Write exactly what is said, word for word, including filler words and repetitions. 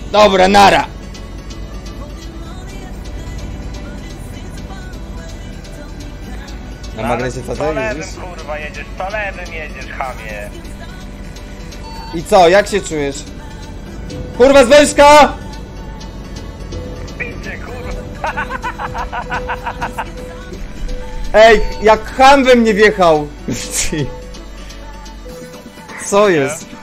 Dobra, nara. Na magnesie Po facet lewym jedziesz? kurwa jedziesz, po lewym jedziesz, chamie. I co, jak się czujesz? Kurwa, z wężka! Picie, kurwa. Ej, jak ham we mnie wjechał! Co jest?